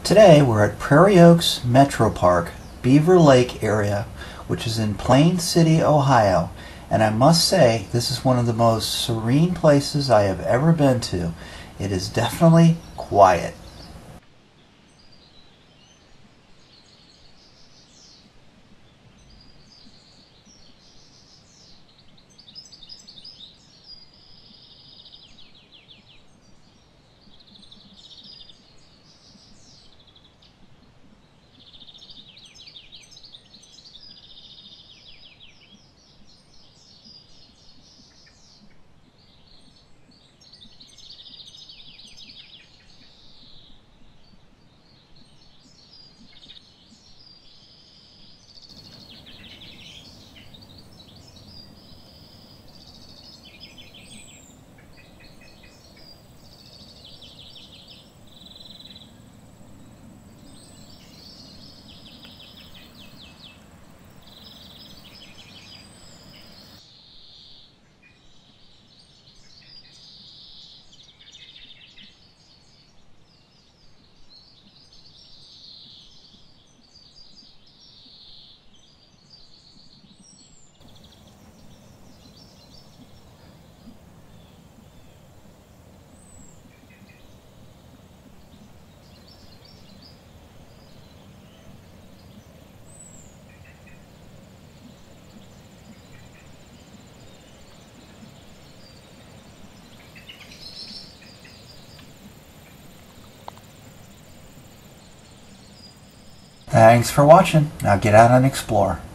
Today we're at Prairie Oaks Metro Park, Beaver Lake area, which is in Plain City, Ohio. And I must say, this is one of the most serene places I have ever been to. It is definitely quiet. Thanks for watching. Now get out and explore.